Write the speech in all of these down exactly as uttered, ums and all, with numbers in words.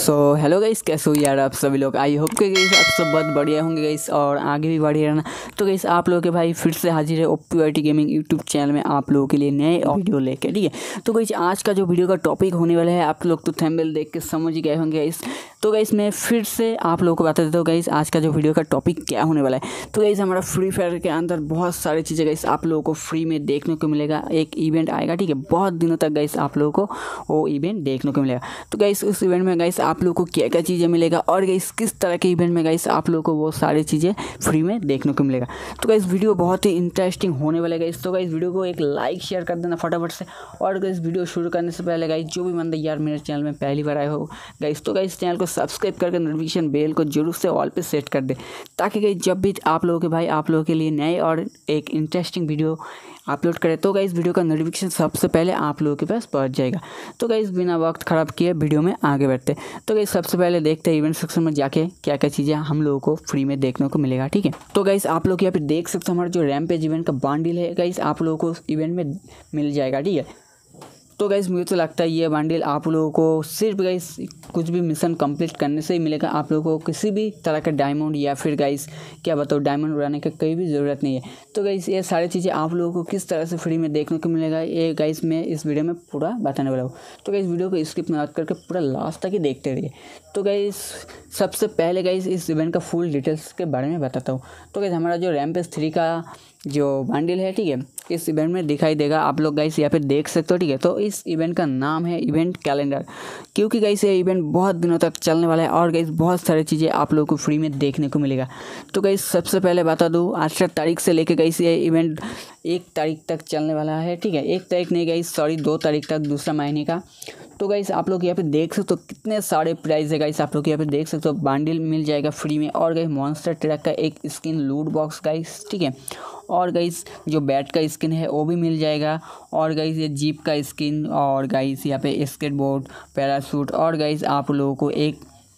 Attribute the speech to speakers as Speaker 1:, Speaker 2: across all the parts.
Speaker 1: So hello guys, कैसे हो यार आप सभी लोग। आई होप कि गाइस आप सब बहुत बढ़िया होंगे गाइस और आगे भी बढ़िया रहना। तो गाइस आप लोगों के भाई फिर से हाजिर है OP Y T gaming YouTube channel में आप लोगों के लिए नए वीडियो लेके, ठीक है। तो गाइस आज का जो वीडियो का टॉपिक होने वाला है आप लोग तो थंबनेल देख के समझ ही गए होंगे गाइस। तो गाइस मैं फिर से आप लोगों को बता देता हूँ गाइस आज का जो वीडियो का टॉपिक क्या होने वाला है। तो गाइस हमारा फ्री फायर के अंदर बहुत सारी चीज़ें गाइस आप लोगों को फ्री में देखने को मिलेगा। एक इवेंट आएगा, ठीक है, बहुत दिनों तक गाइस आप लोगों को वो इवेंट देखने को मिलेगा। तो गाइस उस इवेंट में गाइस आप लोगों को क्या क्या चीज़ें मिलेगा और गाइस किस तरह के इवेंट में गाइस आप लोगों को वो सारी चीज़ें फ्री में देखने को मिलेगा। तो गाइस वीडियो बहुत ही इंटरेस्टिंग होने वाला है गाइस। तो गाइस वीडियो को एक लाइक शेयर कर देना फटाफट से। और गाइस वीडियो शुरू करने से पहले गाइस जो भी बंदा यार मेरे चैनल में पहली बार आए हो गाइस, तो गाइस चैनल को सब्सक्राइब करके नोटिफिकेशन बेल को जरूर से ऑल पे सेट कर दे, ताकि गाइस जब भी आप लोगों के भाई आप लोगों के लिए नए और एक इंटरेस्टिंग वीडियो अपलोड करें तो गाइस वीडियो का नोटिफिकेशन सबसे पहले आप लोगों के पास पहुंच जाएगा। तो गाइस बिना वक्त ख़राब किए वीडियो में आगे बढ़ते। तो गाइस सबसे पहले देखते हैं इवेंट सेक्शन में जाके क्या क्या चीज़ें हम लोगों को फ्री में देखने को मिलेगा, ठीक है। तो गाइस आप लोग यहाँ पे देख सकते हो हमारा जो रैम्पेज इवेंट का बंडल है गाइस आप लोगों को इवेंट में मिल जाएगा, ठीक है। तो गाइस मुझे तो लगता है ये बंडल आप लोगों को सिर्फ गाइस कुछ भी मिशन कंप्लीट करने से ही मिलेगा। आप लोगों को किसी भी तरह का डायमंड या फिर गाइस क्या बताओ डायमंड उड़ाने का कोई भी ज़रूरत नहीं है। तो गाइस ये सारी चीज़ें आप लोगों को किस तरह से फ्री में देखने को मिलेगा ये गाइस मैं इस वीडियो में पूरा बताने वाला हूँ। तो गाइस वीडियो को स्किप मत करके पूरा लास्ट तक ही देखते रहिए। तो गाइस सबसे पहले गाइस इस इवेंट का फुल डिटेल्स के बारे में बताता हूँ। तो गाइस हमारा जो रैम्पेज थ्री का जो बंडल है, ठीक है, इस इवेंट में दिखाई देगा। आप लोग गाइस यहाँ पे देख सकते हो, ठीक है। तो इस इवेंट का नाम है इवेंट कैलेंडर, क्योंकि गाइस ये इवेंट बहुत दिनों तक चलने वाला है और गाइस बहुत सारी चीज़ें आप लोगों को फ्री में देखने को मिलेगा। तो गाइस सबसे पहले बता दूँ अठारह तारीख से लेकर गाइस ये इवेंट एक तारीख तक चलने वाला है, ठीक है। एक तारीख नहीं गाइस, सॉरी दो तारीख तक, दूसरा महीने का। तो गाइस आप लोग यहाँ पे देख सकते हो कितने सारे प्राइस है गाइस। आप लोग यहाँ पे देख सकते हो बंडल मिल जाएगा फ्री में और गाइस मॉन्स्टर ट्रक का एक स्किन लूट बॉक्स गाइस, ठीक है। और गाइस जो बैट का स्किन है वो भी मिल जाएगा और गाइस ये जीप का स्किन और गाइस यहाँ पे स्केटबोर्ड, पैराशूट और गाइस आप लोगों को एक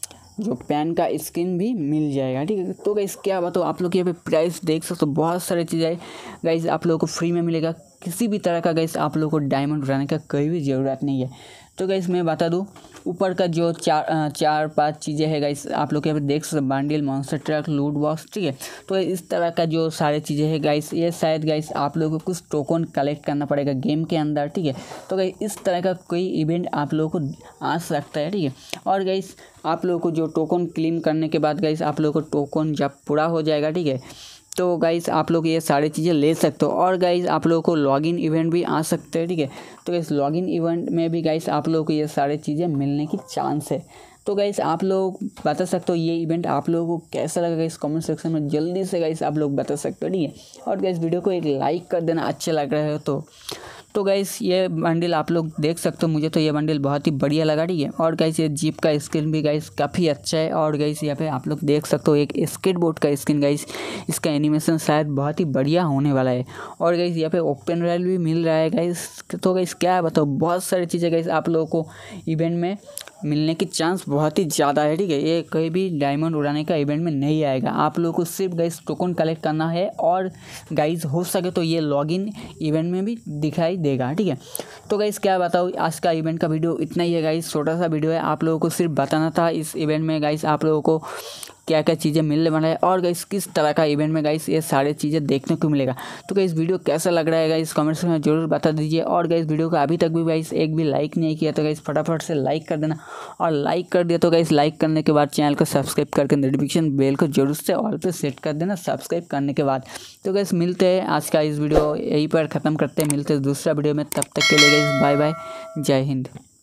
Speaker 1: जो पैन का स्किन भी मिल जाएगा, ठीक है। तो गाइस क्या बताओ आप लोग यहाँ पे प्राइस देख सकते हो बहुत सारी चीज़ें गाइस आप लोगों को फ्री में मिलेगा। किसी भी तरह का गाइस आप लोगों को डायमंड उड़ाने का कोई भी ज़रूरत नहीं है। तो गाइस मैं बता दूं ऊपर का जो चार चार पांच चीज़ें हैं गाइस आप लोग यहाँ पे देख सकते bundle, monster truck, loot box, ठीक है। तो इस तरह का जो सारी चीज़ें हैं गाइस ये शायद गाइस आप लोगों को कुछ टोकन कलेक्ट करना पड़ेगा गेम के अंदर, ठीक है। तो गाइस इस तरह का कोई इवेंट आप लोगों को आ सकता है, ठीक है। और गाइस आप लोगों को जो टोकन क्लेम करने के बाद गाइस आप लोगों को टोकन जब पूरा हो जाएगा, ठीक है, तो गाइस आप लोग ये सारी चीज़ें ले सकते हो। और गाइस आप लोगों को लॉगिन इवेंट भी आ सकते हैं, ठीक है। तो गाइस लॉगिन इवेंट में भी गाइस आप लोगों को ये सारी चीज़ें मिलने की चांस है। तो गाइस आप लोग बता सकते हो ये इवेंट आप लोगों को कैसा लगा गाइस कमेंट सेक्शन में जल्दी से गाइस आप लोग बता सकते हो, ठीक है। और गाइस वीडियो को एक लाइक कर देना अच्छा लग रहा है तो तो गाइस ये बंडल आप लोग देख सकते हो, मुझे तो ये बंडल बहुत ही बढ़िया लगा, ठीक है। और गाइस ये जीप का स्किन भी गाइस काफ़ी अच्छा है। और गाइस यहाँ पे आप लोग देख सकते हो एक स्केटबोर्ड का स्किन गाइस, इसका एनिमेशन शायद बहुत ही बढ़िया होने वाला है। और गाइस यहाँ पे ओपन रेल भी मिल रहा है गाइस। तो गाइस क्या बताओ बहुत सारी चीज़ें गाइस आप लोगों को इवेंट में मिलने की चांस बहुत ही ज़्यादा है, ठीक है। ये कहीं भी डायमंड उड़ाने का इवेंट में नहीं आएगा। आप लोगों को सिर्फ गाइस टोकन कलेक्ट करना है और गाइस हो सके तो ये लॉगिन इवेंट में भी दिखाई देगा, ठीक है। तो गाइस क्या बताओ आज का इवेंट का वीडियो इतना ही है गाइस, छोटा सा वीडियो है। आप लोगों को सिर्फ बताना था इस इवेंट में गाइस आप लोगों को क्या क्या चीज़ें मिलने वाला है और गाइस किस तरह का इवेंट में गाइस ये सारी चीज़ें देखने को मिलेगा। तो गाइस वीडियो कैसा लग रहा है गाइस कमेंट्स में जरूर बता दीजिए। और गाइस वीडियो को अभी तक भी गाइस एक भी लाइक नहीं किया तो गाइस फटाफट से लाइक कर देना। और लाइक कर दिया तो गाइस लाइक करने के बाद चैनल को सब्सक्राइब करके नोटिफिकेशन बेल को जरूर से ऑल पे सेट कर देना सब्सक्राइब करने के बाद। तो गाइस मिलते हैं आज का इस वीडियो यहीं पर ख़त्म करते हैं, मिलते हैं दूसरा वीडियो में। तब तक के लिए गाइस बाय बाय, जय हिंद।